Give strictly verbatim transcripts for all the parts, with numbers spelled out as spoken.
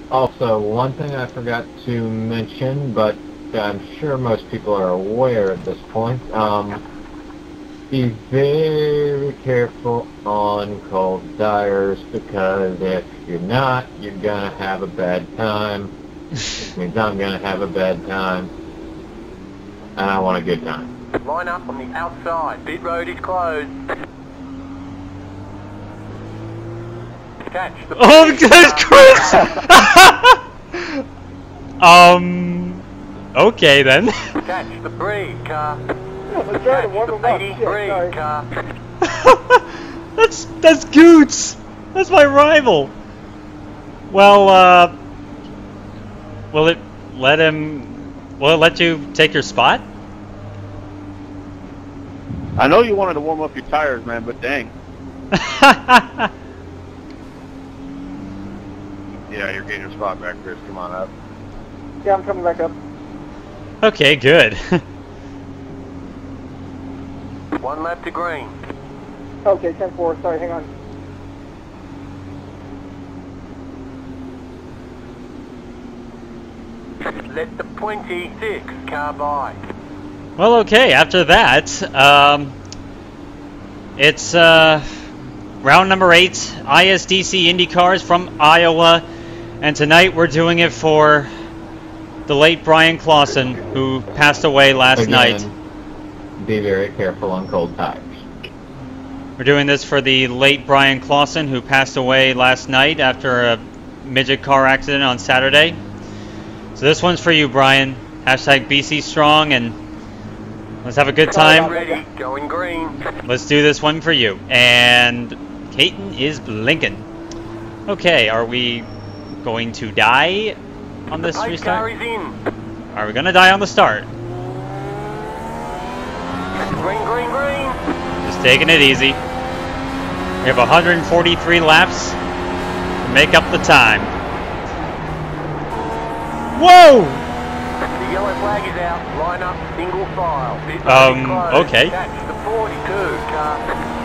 Also, one thing I forgot to mention, but I'm sure most people are aware at this point, um, be very careful on cold tires, because if you're not, you're gonna have a bad time. Which means I'm gonna have a bad time, and I want a good time. Line up on the outside. Pit road is closed. Catch the Oh, that's Chris! um, okay then. Catch the brake car. Let's try to warm them up. Shit, sorry. Car. that's that's Goots. That's my rival. Well, uh, will it let him? Will it let you take your spot? I know you wanted to warm up your tires, man, but dang. Yeah, you're getting your spot back, Chris. Come on up. Yeah, I'm coming back up. Okay, good. One lap to green. Okay, ten four. Sorry, hang on. Let the twenty-six car by. Well, okay. After that, um, it's uh, round number eight, I S D C IndyCars from Iowa, and tonight we're doing it for the late Bryan Clauson, who passed away last Again, night. Be very careful on cold tires. We're doing this for the late Bryan Clauson, who passed away last night after a midget car accident on Saturday. So this one's for you, Bryan. Hashtag B C Strong, and let's have a good time. Ready, going green. Let's do this one for you. And Caton is blinking. Okay, are we going to die on this Pace car restart? is in. Are we going to die on the start? Green, green, green. Just taking it easy. We have one hundred forty-three laps to make up the time. Whoa! The yellow flag is out. Line up, single file. Pit road Um, is closed. okay. Catch the forty-two car.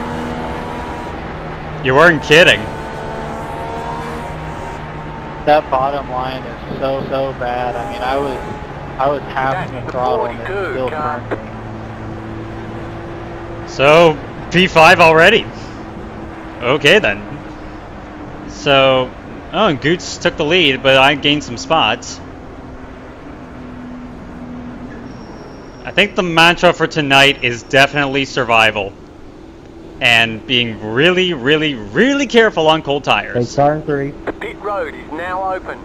You weren't kidding. That bottom line is so, so bad. I mean, I was, I was half Catch the the throttle and it forty-two still car. turned me. So, P five already. Okay then. So, oh, and Goots took the lead, but I gained some spots. I think the mantra for tonight is definitely survival. And being really, really, really careful on cold tires. car in three. The pit road is now open.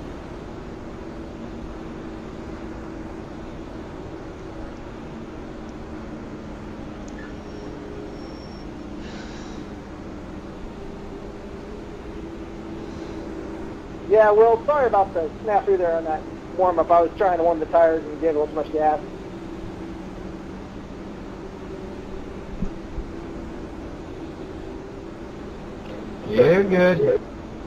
Yeah, well, sorry about the snafu there on that warm-up. I was trying to warm the tires and gave a little too much gas. You're good.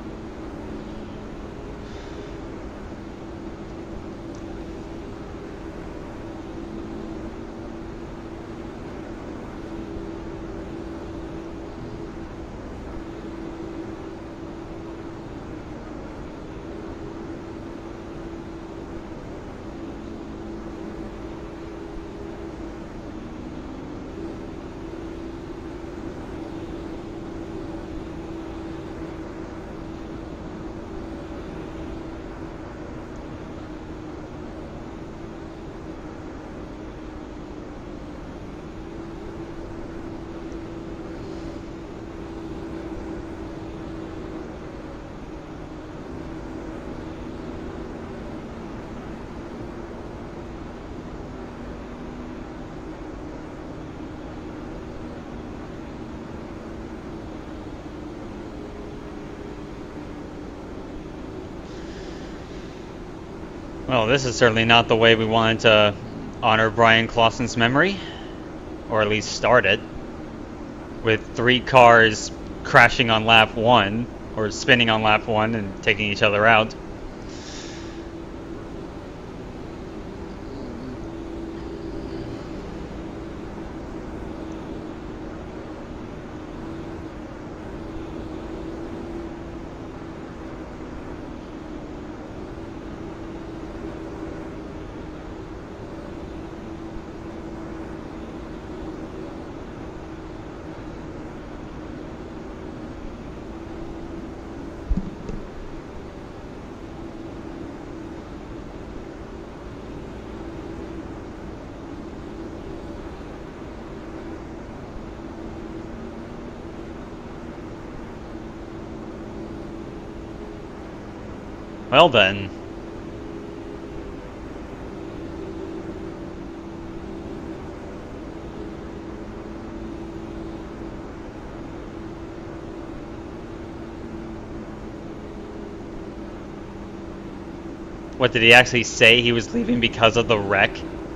Well, this is certainly not the way we wanted to honor Bryan Clauson's memory, or at least start it, with three cars crashing on lap one, or spinning on lap one and taking each other out. Well then. What, did he actually say he was leaving because of the wreck?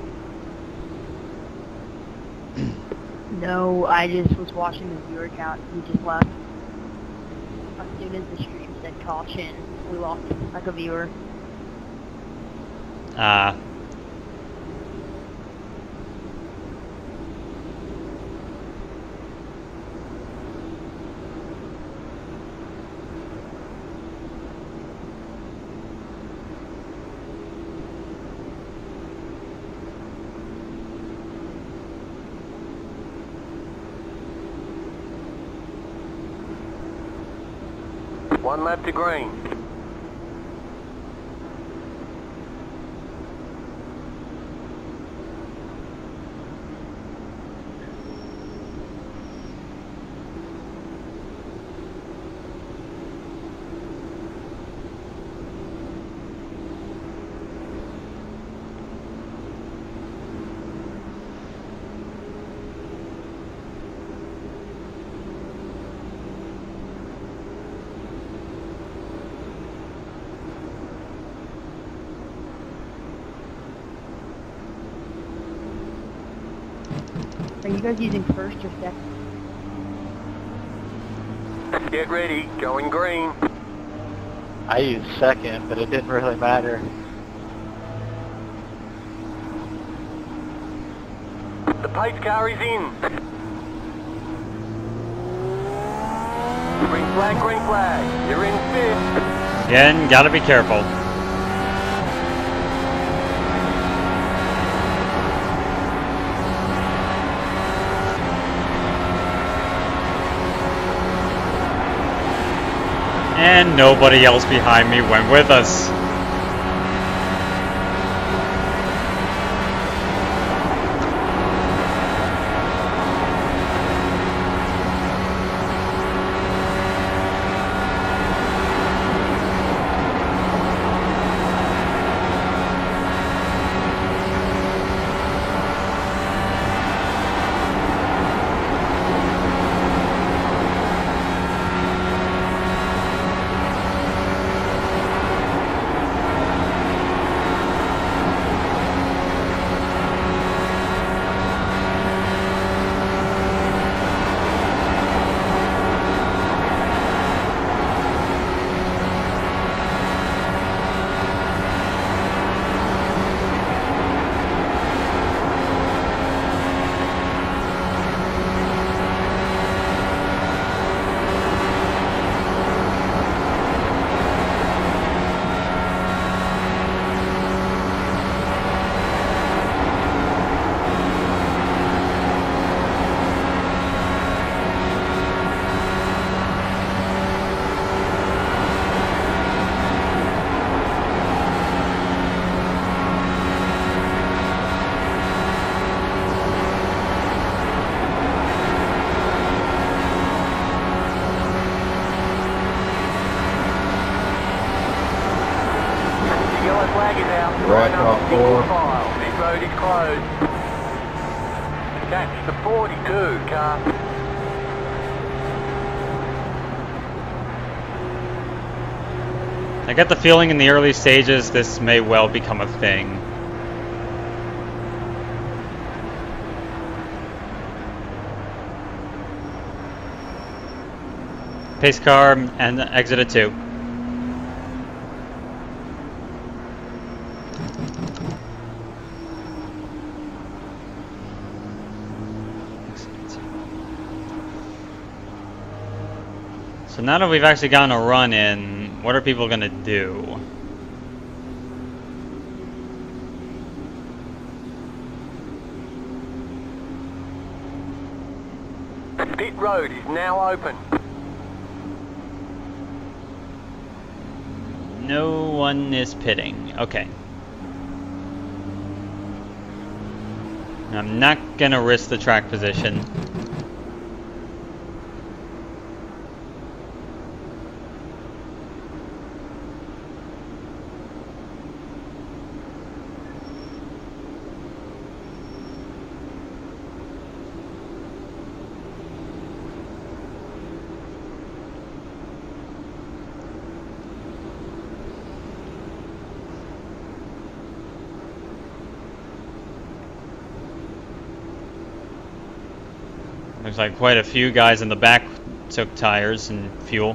No, I just was watching the viewer count. He just left. As soon as the stream said caution, we lost like a viewer. Ah. Uh, One lap to green. Are you guys using first or second? Get ready, going green. I used second, but it didn't really matter. The pace car is in. Green flag, green flag. You're in fifth. again, gotta be careful. And nobody else behind me went with us. Right off four. This road is closed. That's the forty-two car. I get the feeling in the early stages this may well become a thing. Pace car and exit at two. So now that we've actually gotten a run in, what are people gonna do? Pit road is now open. No one is pitting. Okay. I'm not gonna risk the track position. Looks like quite a few guys in the back took tires and fuel.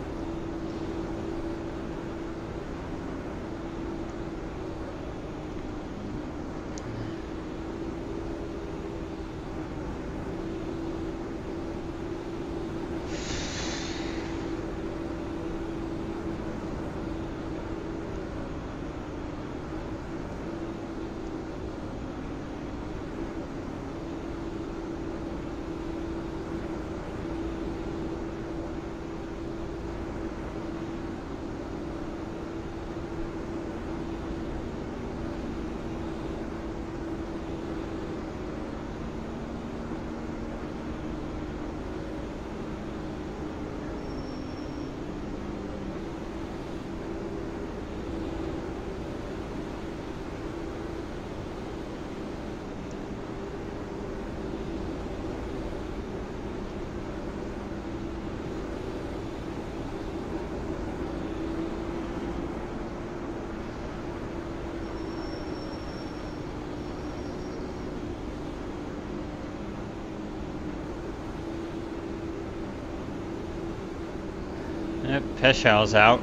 Yep, Peschau's out.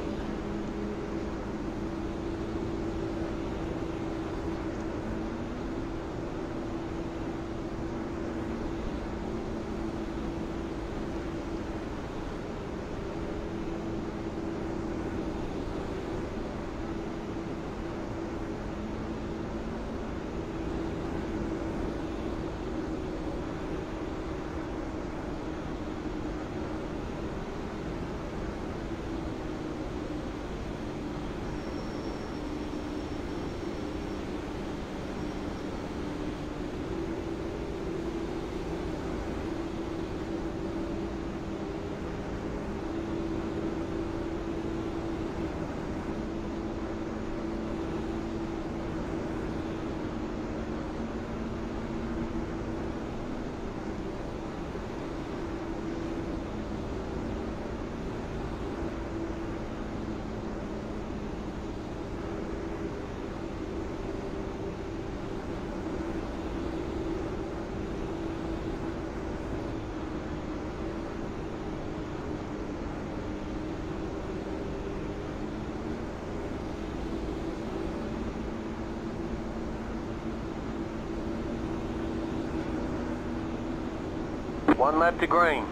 One lap to green.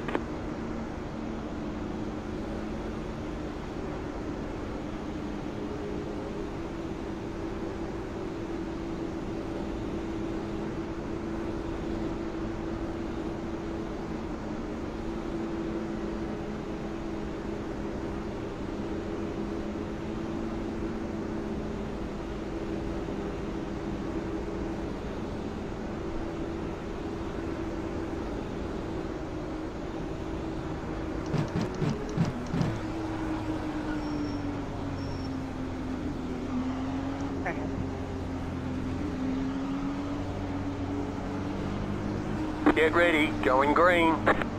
Get ready, going green.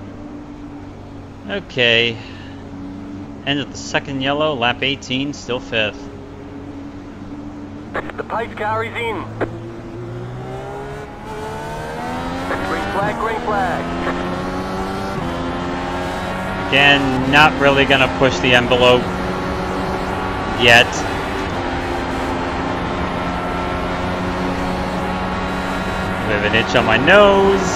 Okay. End of the second yellow, lap eighteen, still fifth. The pace car is in. Green flag, green flag. Again, not really gonna push the envelope yet. I have an itch on my nose.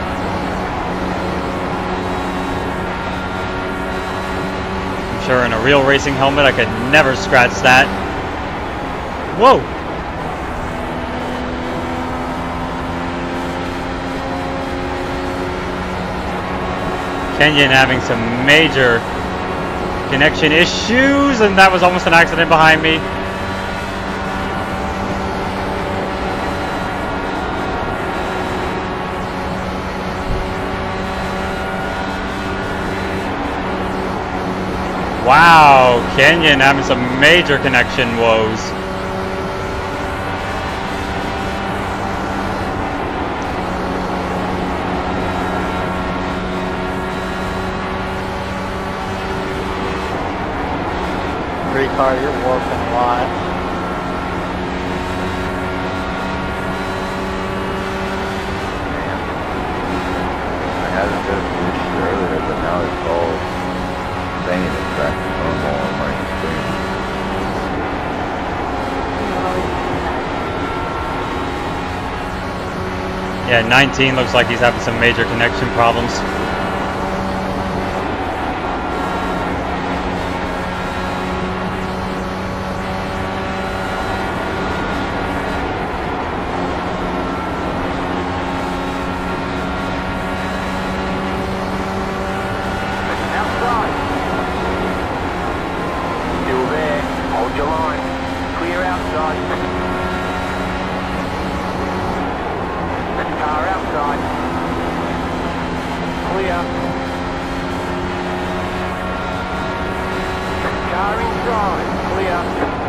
I'm sure in a real racing helmet I could never scratch that. Whoa! Kenyon having some major connection issues, and that was almost an accident behind me. Wow, Kenyon having some major connection woes. Three car, you're warping a lot. I haven't been Yeah, nineteen looks like he's having some major connection problems. Outside. Still there. Hold your line. Clear outside. Car outside. Clear. Car inside. Clear.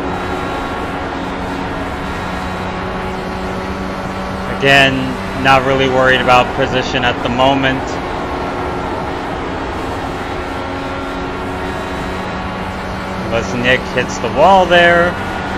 Again, not really worried about position at the moment. Unless Nick hits the wall there.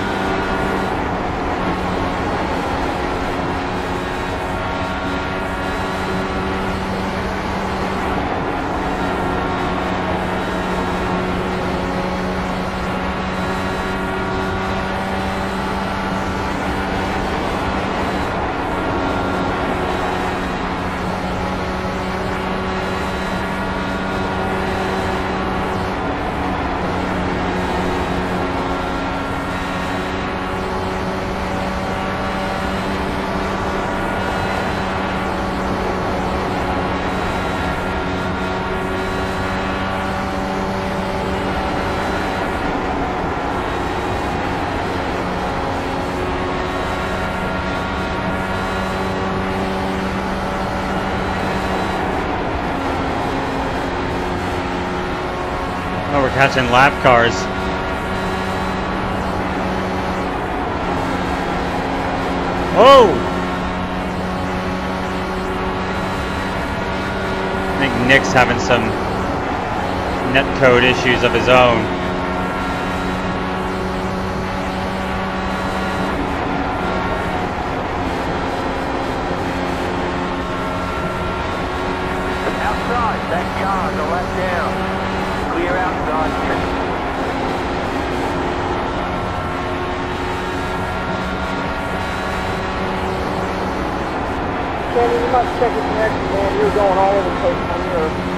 Oh, we're catching lap cars. Oh! I think Nick's having some netcode issues of his own. Outside. That car's a lap down. Clear outside. Kenny, you must check your connection, man. You're going all over the place on your...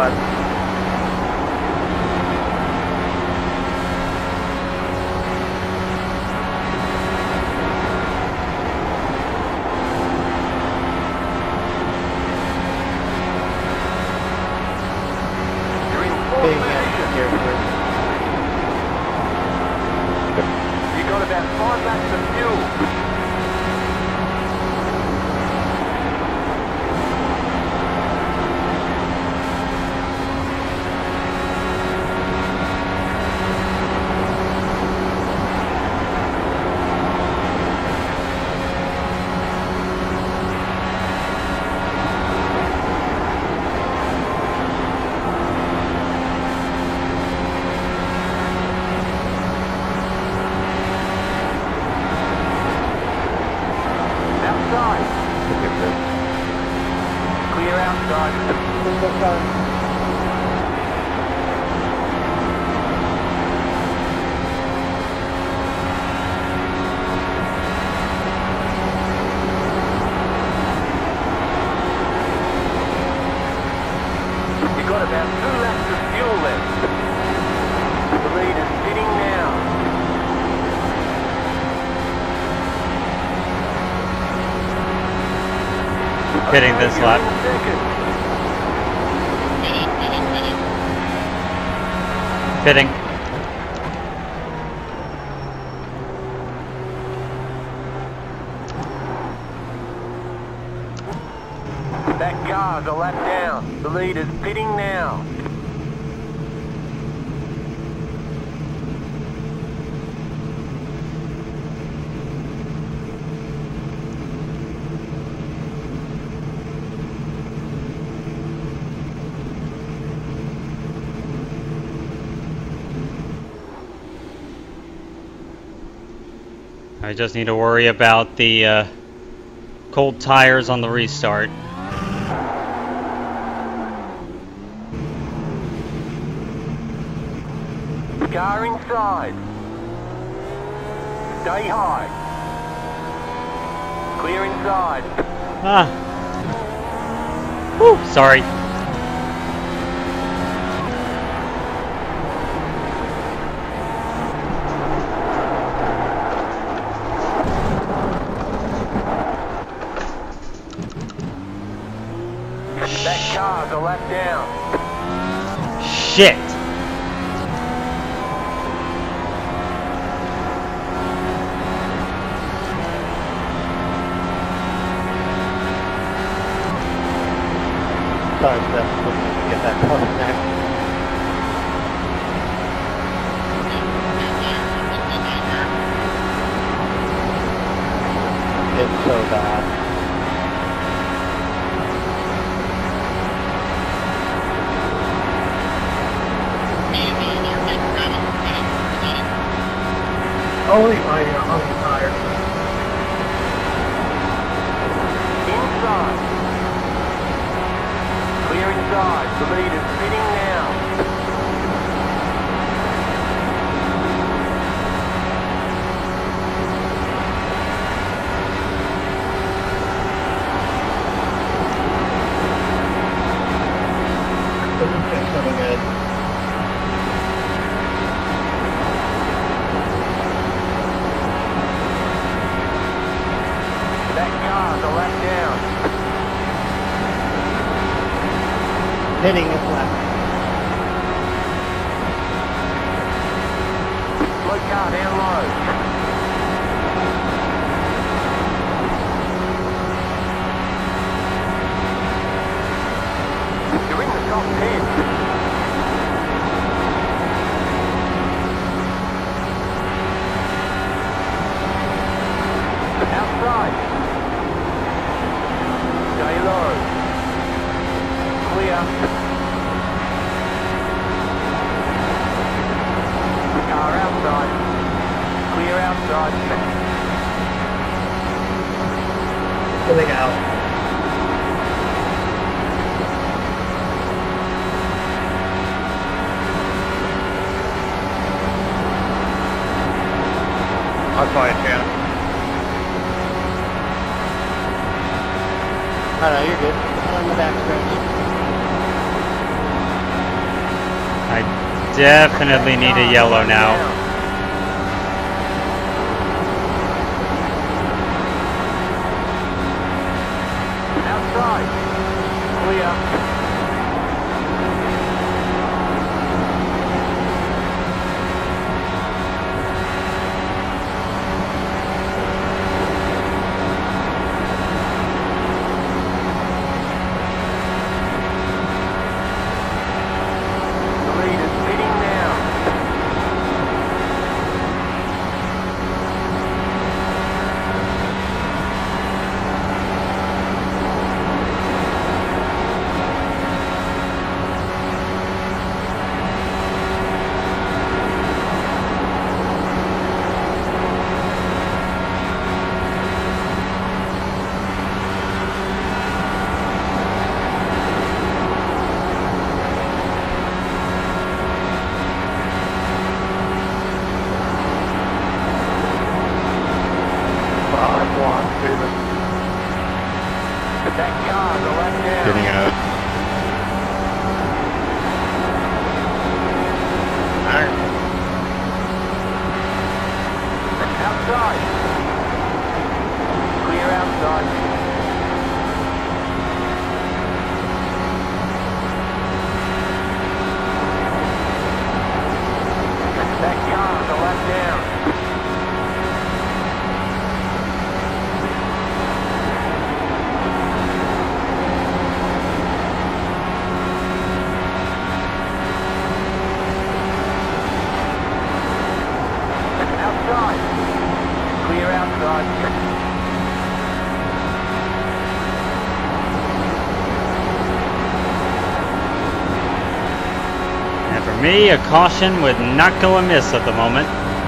outside. You're in fourth Big position. engine here, sir. You got about five laps of fuel. Outside. Clear outside. Just go down. You got about two laps of fuel left. The lead is sitting now. Hitting this you're lap. in second. Fitting. That car's a lap down. The lead is pitting now. I just need to worry about the uh, cold tires on the restart. Car inside. Stay high. Clear inside. Ah. Whew, sorry. That car's a lap down. Shit. Sorry, Steph. Looking to get that close next. It's so bad. Only my uh, only tire. Inside. Clear inside. The lead is sitting now. Coming in. That car's a lap down. Hitting this lap. Slow car down low. You're in the top ten. Outside. Stay low. Clear. Car outside. Clear outside. Pulling out. I'll call you, Chan. Oh no, you're good. I'm on the back stretch. I definitely need a yellow now. Outside. Clear. Getting out. Outside. Clear outside. That car on the left down. Clear outside. And for me, a caution would not go amiss at the moment.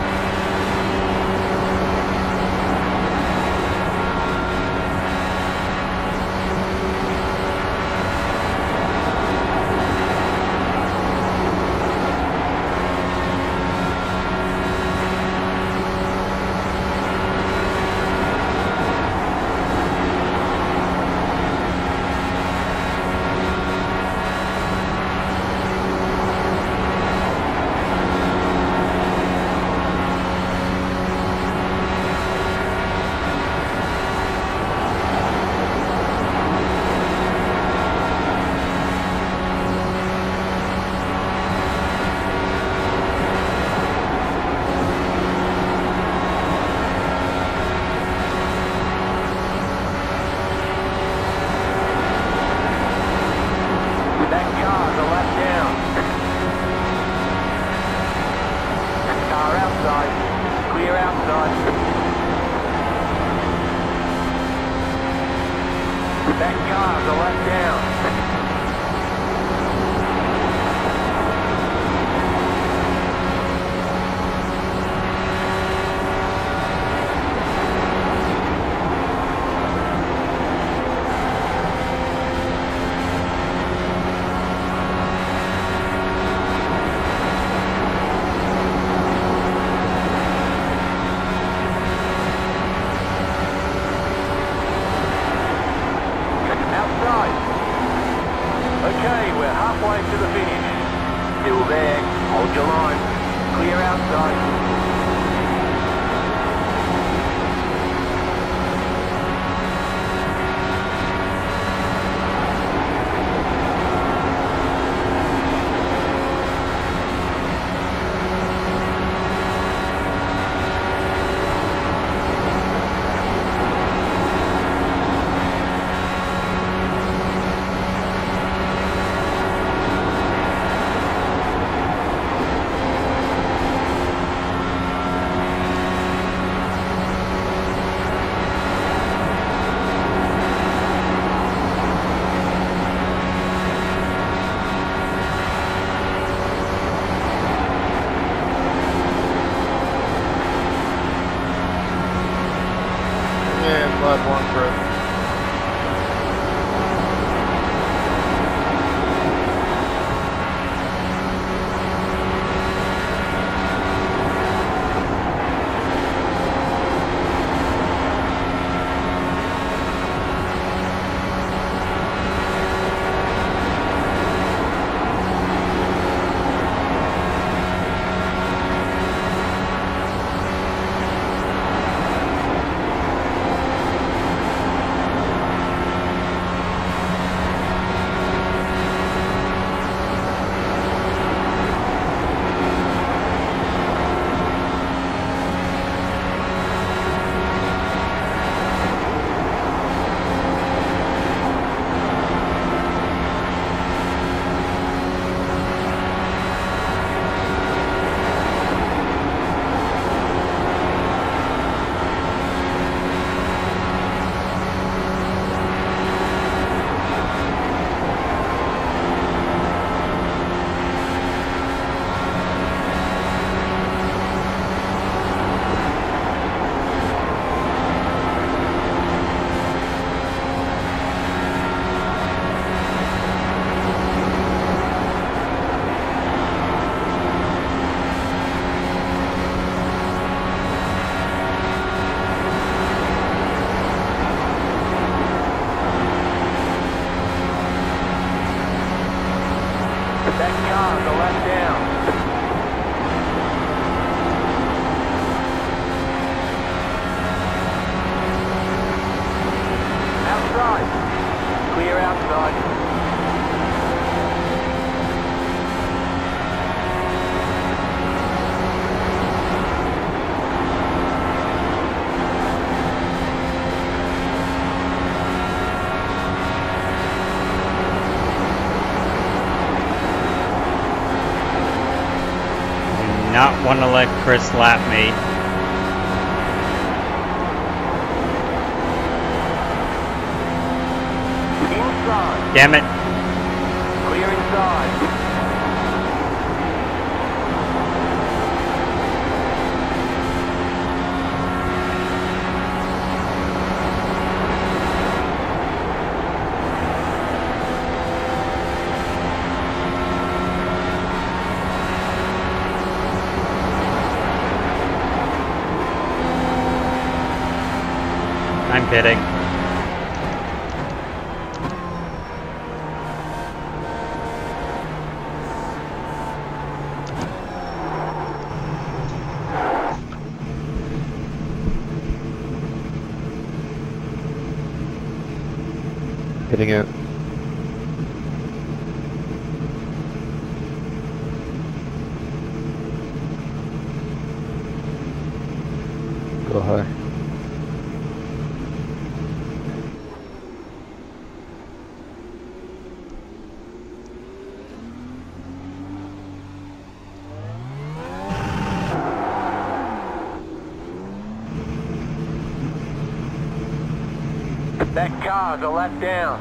That car's a left down. Okay, we're halfway to the finish. Still there. Hold your line. Clear outside. cars, a lap down. Outside. Clear outside. Not want to let Chris lap me. Inside. Damn it. Clear inside. I'm kidding. Hitting it. Go high. That car's a lap down.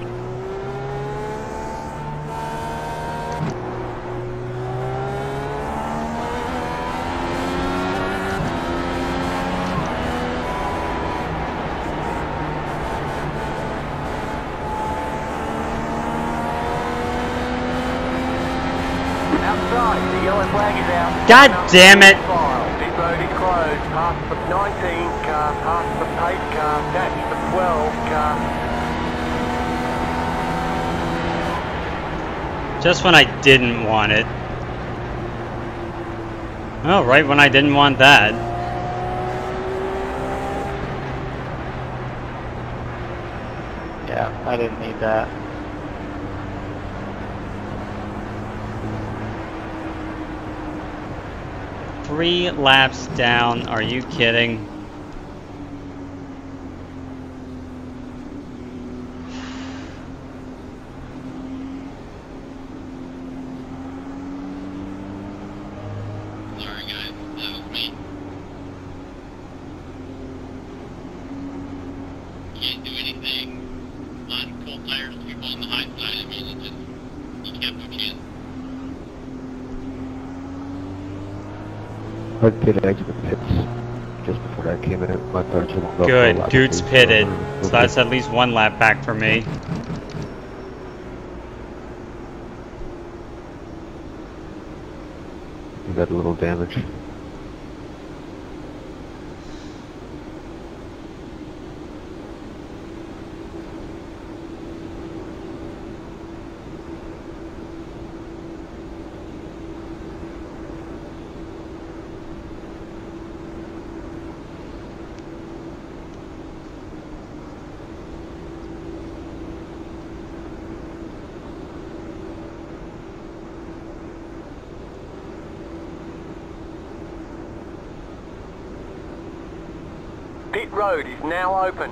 Outside, the yellow flag is out. God damn it. Pit road is closed. Past the nineteen car, past the pace car, that's the twelve car. Just when I didn't want it. Oh, right when I didn't want that. Yeah, I didn't need that. Three laps down. Are you kidding? Sorry guys, that was me. Can't do anything on cold tires, people on the high side. I mean, it just, you have no chance. I did exit the pits just before that came in. My tires were about Good. four Dude's laps. pitted. So that's at least one lap back for me. You got a little damage. Pit road is now open.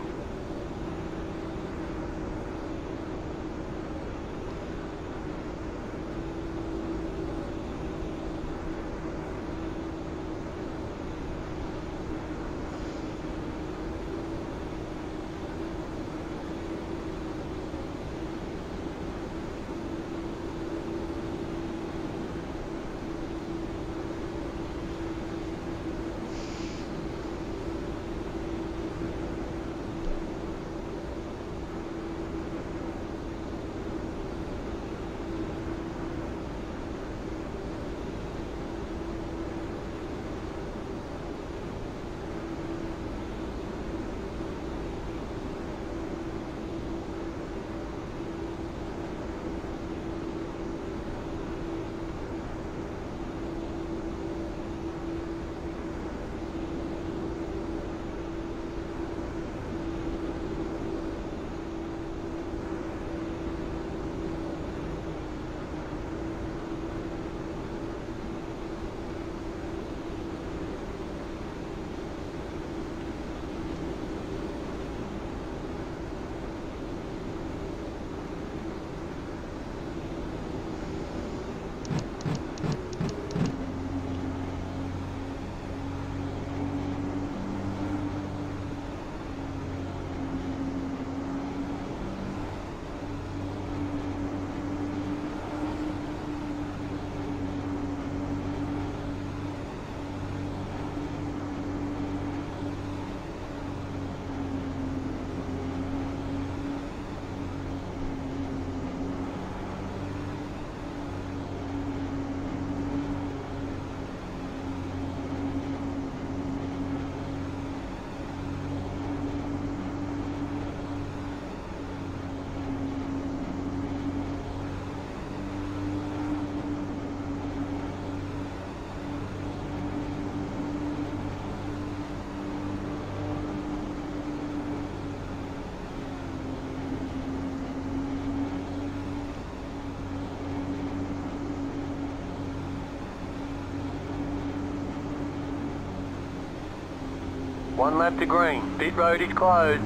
One lap to green. Pit road is closed.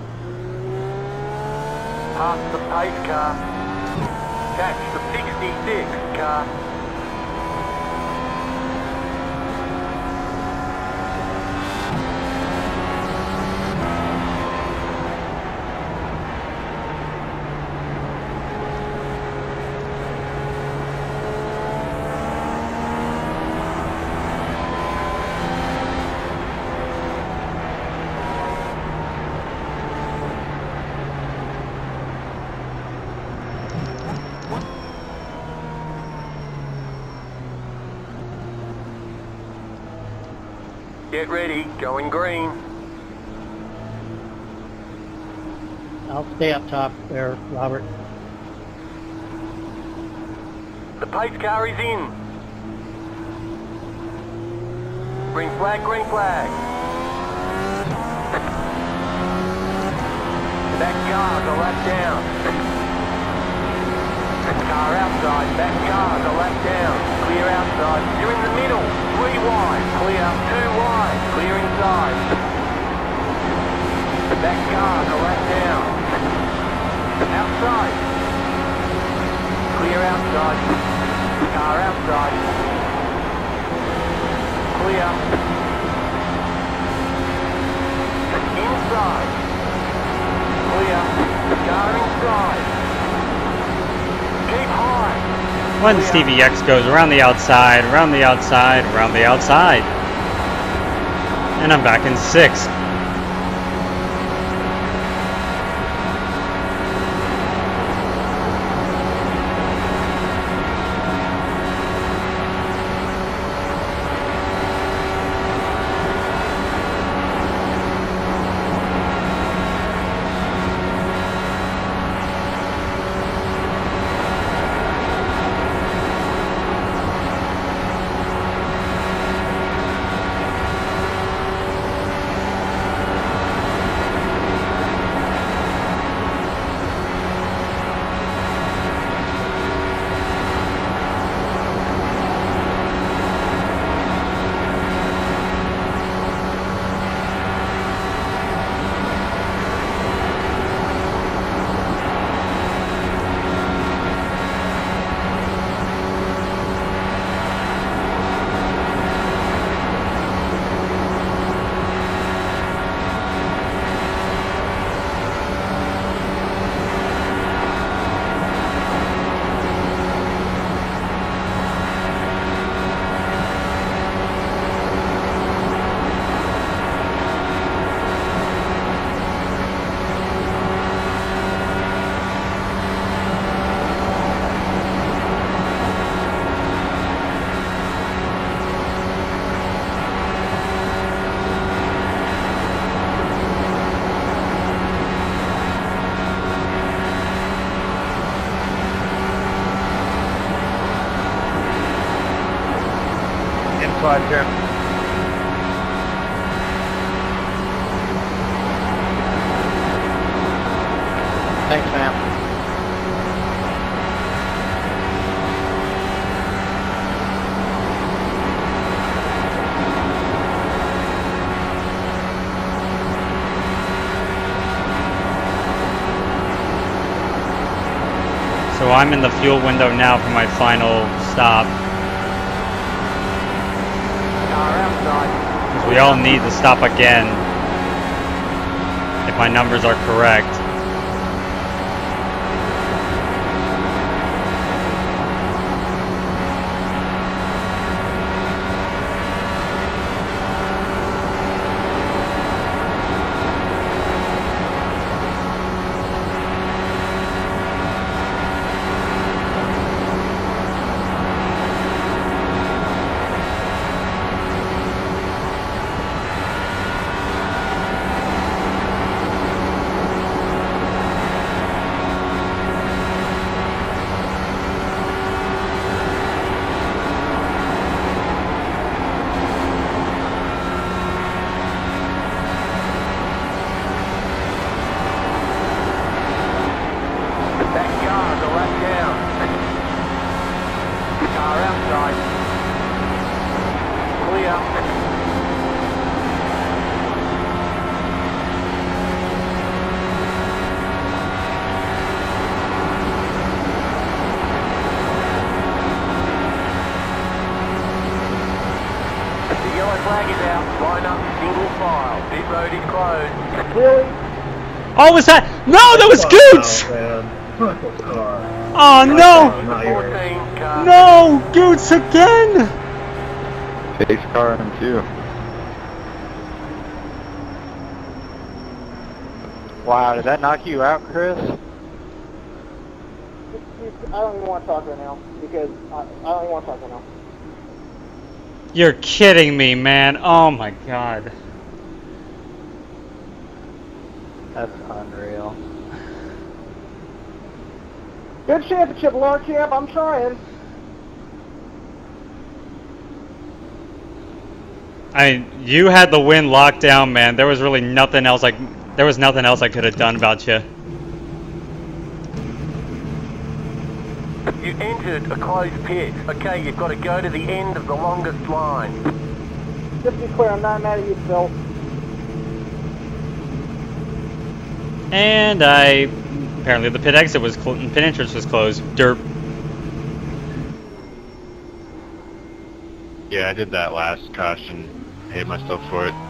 Past the pace car. Catch the sixty-six car. Get ready, going green. I'll stay up top there, Robert. The pace car is in. Green flag, green flag. That car's a lap down. Car outside, that car's a lap down. Clear outside, you're in the middle. Three wide, clear, two wide, clear inside. That car's a lap down. Outside. Clear outside. Car outside. Clear. Inside. Clear. Car inside. Keep high. When Stevie X goes around the outside, around the outside, around the outside. And I'm back in sixth. Inside here. Thanks, ma'am. So I'm in the fuel window now for my final stop. Car outside. Because we all need to stop again. If my numbers are correct. flag is out. Line up, single file. Pit road is closed. Really? Oh, was that? No, that was Goots! Oh, no! fourteen car. No! Goots again! Face car and two. Wow, did that knock you out, Chris? I don't even want to talk right now because I, I don't even want to talk right now. You're kidding me, man. Oh my god. That's unreal. Good championship, Lord Champ. I'm trying. I you had the win locked down, man. There was really nothing else like there was nothing else I could have done about you. You entered a closed pit. Okay, you've got to go to the end of the longest line. Just to be clear, I'm not mad at you, Phil. And I apparently the pit exit was clo pit entrance was closed. Derp. Yeah, I did that last caution. Hate myself for it.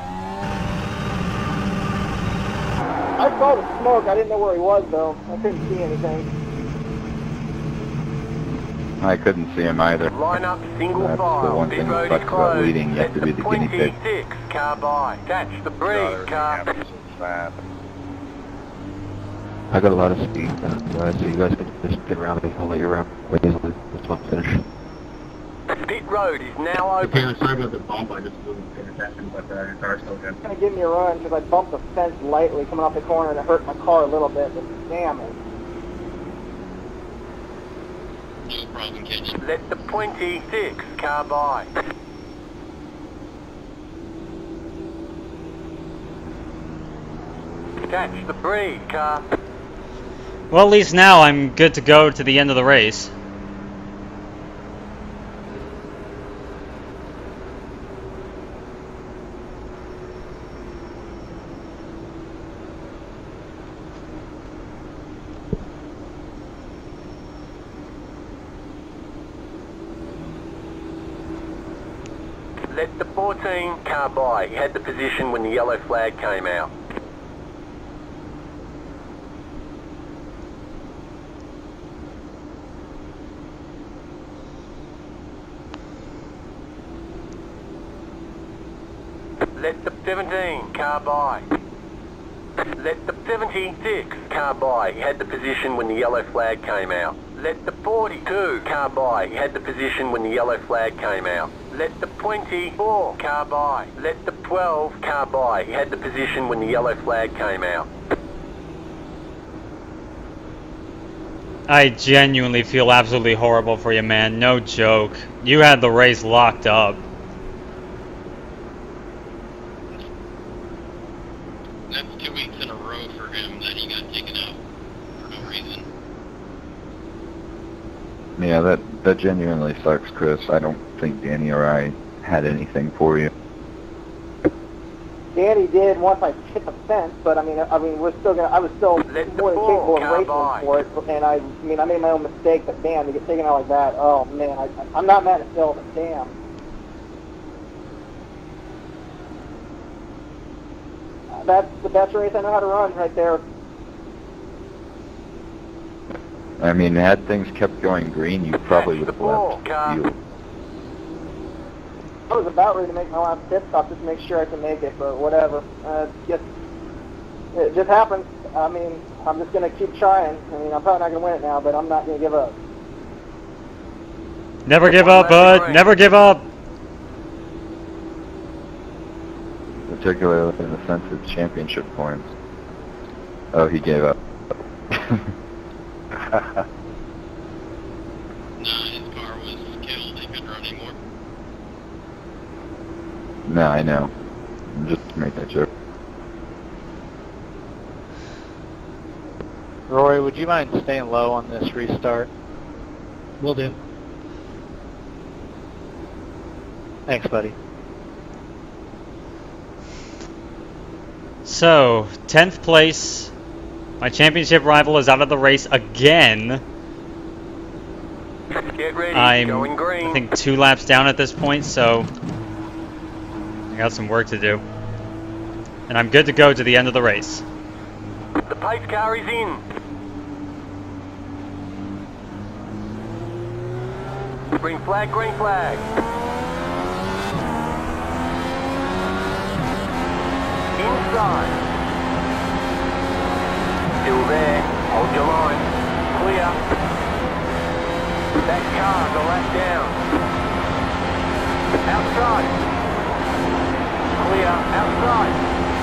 I saw the smoke. I didn't know where he was, though. I couldn't see anything. I couldn't see him either. Line up, single That's the file. one Pit thing road that is sucks about closed. leading. You have Let to be the guinea pig. twenty-six car by. Catch the breeze car. I got a lot of speed, uh, so you guys can just get around me. I'll let you around. Wait until this one finish. Pit road is now open. Okay, I'm sorry about the bump. I just wasn't paying attention, but uh, your car's still good. It's going to give me a run because I bumped the fence lightly coming off the corner and it hurt my car a little bit, but damn it. No problem, kids. Let the twenty-six car by. Catch the breeze car. Well, at least now I'm good to go to the end of the race. Let the fourteen car by. He had the position when the yellow flag came out. Let the seventeen car by. Let the seventy-six car by. He had the position when the yellow flag came out. Let the forty-two car by. He had the position when the yellow flag came out. Let the twenty-four car by. Let the twelve car by. He had the position when the yellow flag came out. I genuinely feel absolutely horrible for you, man. No joke. You had the race locked up. That's two weeks in a row for him that he got taken out for no reason. Yeah, that, that genuinely sucks, Chris. I don't think Danny or I had anything for you. Danny did once I hit the fence, but I mean, I mean, we're still gonna. I was still Let the more than ball capable of come racing by. for it, and I, I mean, I made my own mistake. But damn, to get taken out like that, oh man, I, I'm not mad at Phil, but damn. That's the best race I know how to run right there. I mean, had things kept going green, you probably would have left you. I was about ready to make my last pit stop just to make sure I can make it, but whatever. Uh, it just, it just happens. I mean, I'm just going to keep trying. I mean, I'm probably not going to win it now, but I'm not going to give up. Never give up, bud. Never give up. Particularly in the sense of championship points. Oh, he gave up. Nah, his car was killed. He couldn't run anymore. No, I know. I'm just making a joke. Roy, would you mind staying low on this restart? Will do. Thanks, buddy. So, tenth place. My championship rival is out of the race again. Get ready, I'm, going green. I think, two laps down at this point, so got some work to do. And I'm good to go to the end of the race. The pace car is in. Green flag, green flag. Inside. Still there. Hold your line. Clear. That car's a lap down. Outside. Clear. Outside.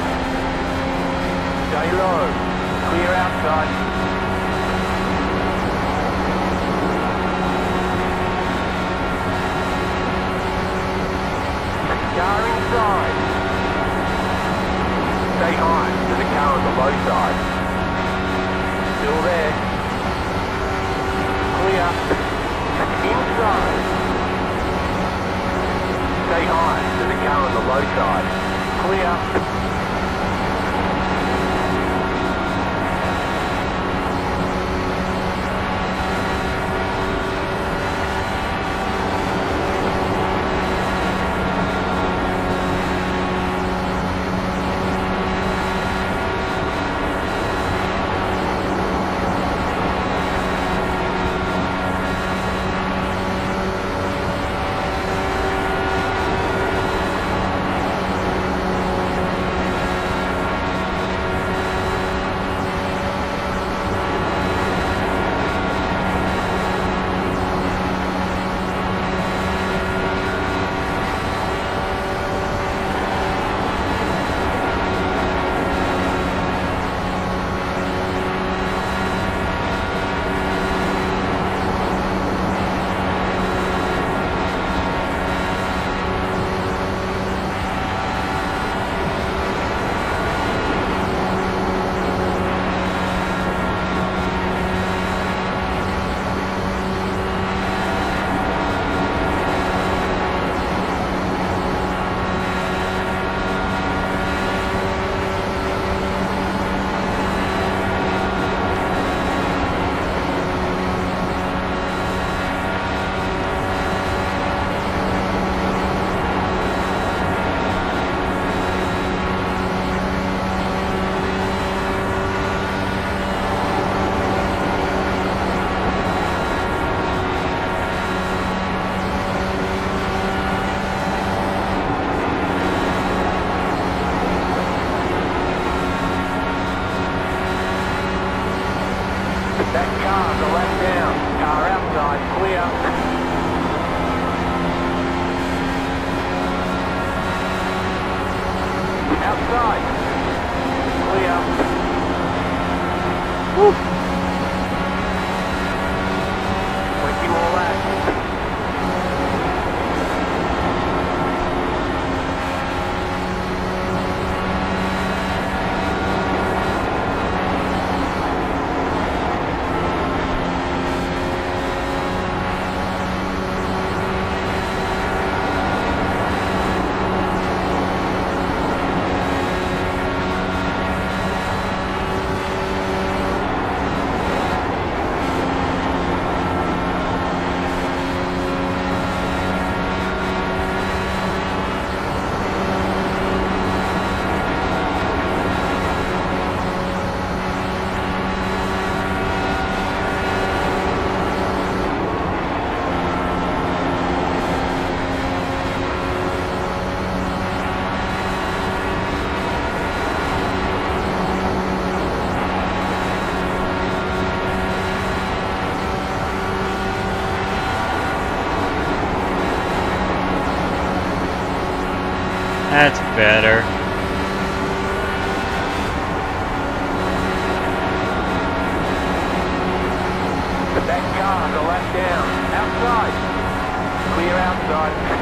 Stay low. Clear outside. Car inside. Stay high. There's a car on the low side. Still there. Clear. Inside. Stay high. There's a car on the low side. Clear. That's better. That car's a lap down. Outside. Clear outside.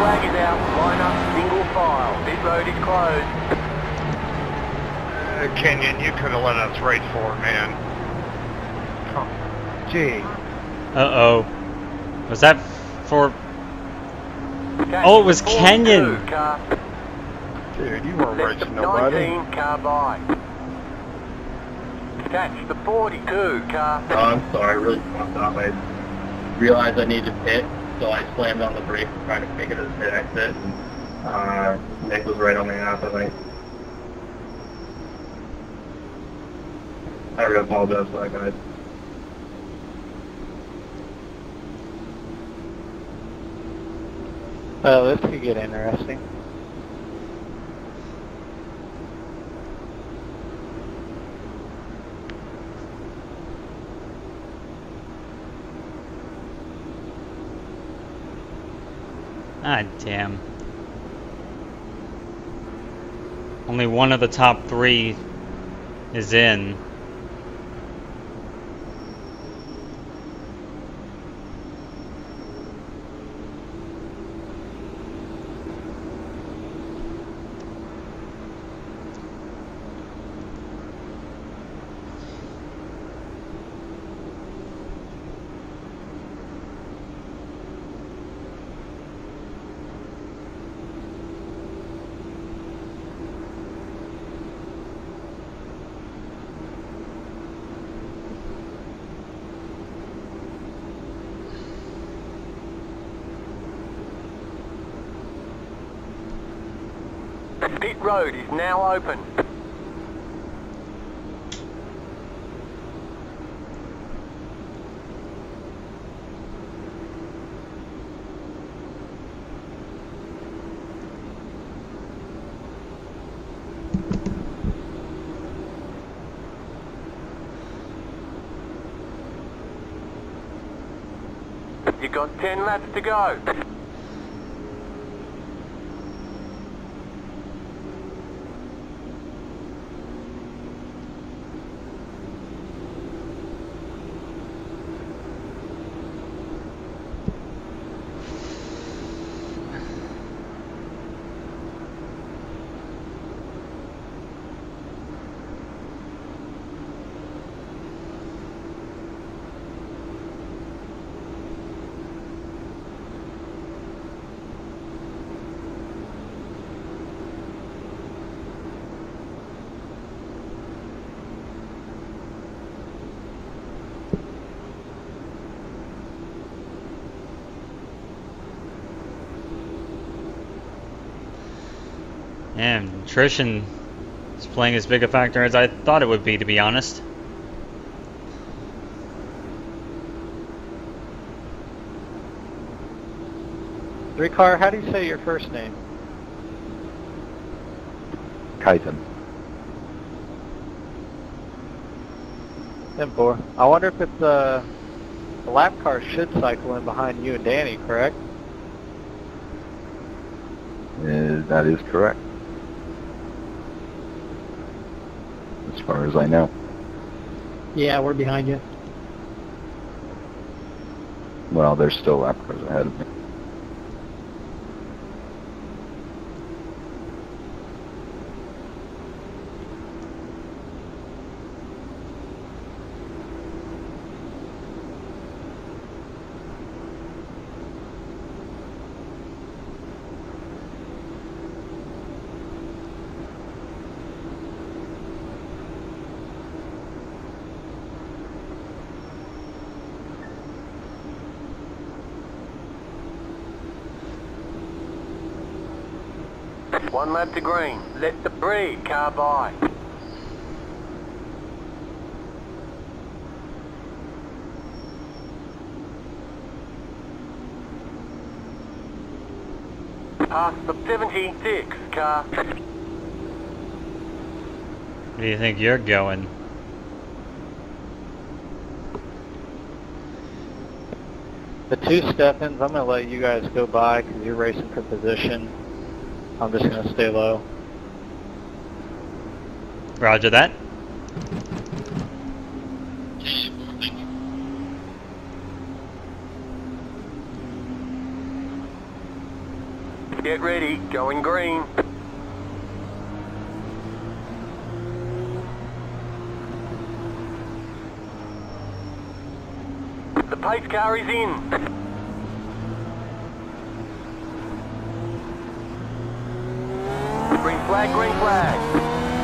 flag is out. Line up single file. Pit road is closed. Uh, Kenyon, you could have let us race forward, man. Oh, gee. Uh-oh. Was that for... Oh, it was Kenyon! Dude, you weren't Left racing the nobody. nineteen car by. Catch the forty-two car. Oh, I'm sorry, I really fucked up. I realized I needed to pit, so I slammed on the brake trying to make it as pit exit. And, uh, Nick was right on the ass, I think. I really apologize for that, guys. Oh, this could get interesting. Ah, damn. Only one of the top three is in. Pit road is now open. You got ten laps to go. Man, attrition is playing as big a factor as I thought it would be, to be honest. Three car, how do you say your first name? Kaiten. ten four. I wonder if it's uh, the lap car should cycle in behind you and Danny, correct? Uh, that is correct. As far as I know. Yeah, we're behind you. Well, there's still lap cars ahead of me. One lap to green. Let the three car by. Past the seventy-six car. Where do you think you're going? The two Steffens, I'm going to let you guys go by because you're racing for position. I'm just going to stay low. Roger that. Get ready, going green. The pace car is in. Green flag, green flag.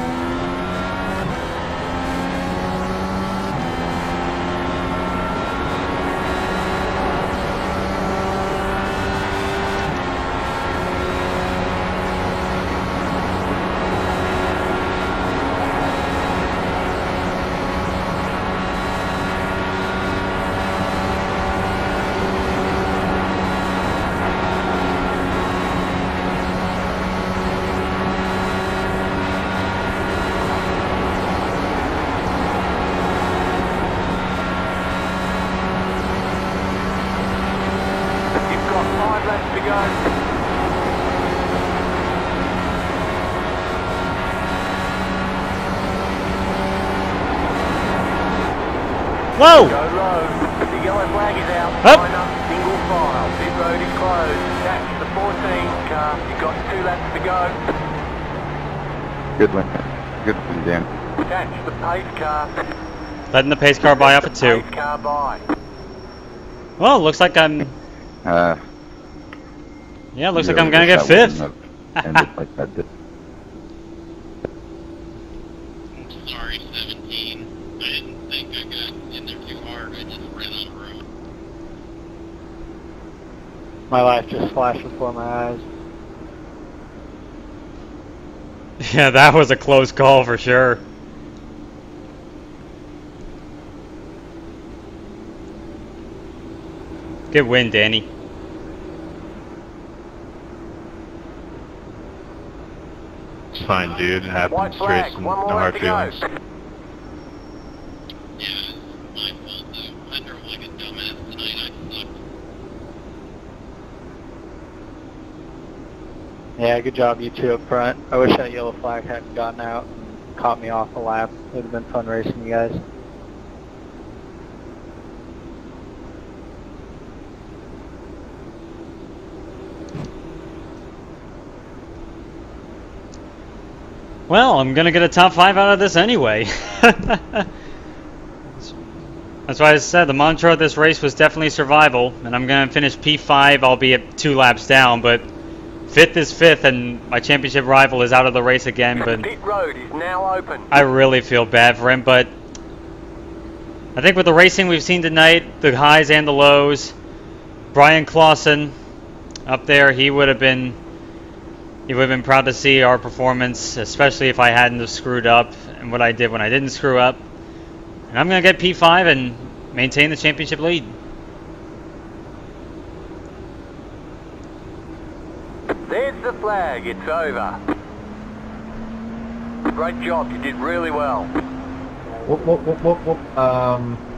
Whoa! Go low. The yellow flag is out. Up. Line up, single file. Pit road is closed. That's the fourteen car. You've got two laps to go. Good one. Good one, Dan. That's the pace car. Letting the pace car by off at two. Pace car by. Well, looks like I'm. Uh, Yeah, looks like really I'm gonna wish get that fifth. wouldn't have ended like that did. I'm sorry, seventeen. I didn't think I got in there too hard. I just ran out of room. My life just flashed before my eyes. Yeah, that was a close call for sure. Good win, Danny. It's fine, dude. It White happens. flag. Racing, One no more hard lap to go. feelings. Yeah, it's my fault though. I drove like a dumbass tonight. I sucked. Yeah, good job you two up front. I wish that yellow flag hadn't gotten out and caught me off the lap. It would have been fun racing you guys. Well, I'm gonna get a top five out of this anyway. That's why I said the mantra of this race was definitely survival, and I'm gonna finish P five, albeit two laps down, but fifth is fifth, and my championship rival is out of the race again. But Pit road is now open. I really feel bad for him, but I think with the racing we've seen tonight, the highs and the lows, Bryan Clauson up there, he would have been he would have been proud to see our performance, especially if I hadn't have screwed up and what I did when I didn't screw up. And I'm going to get P five and maintain the championship lead. There's the flag. It's over. Great job. You did really well. Whoop, whoop, whoop, whoop, whoop. Um,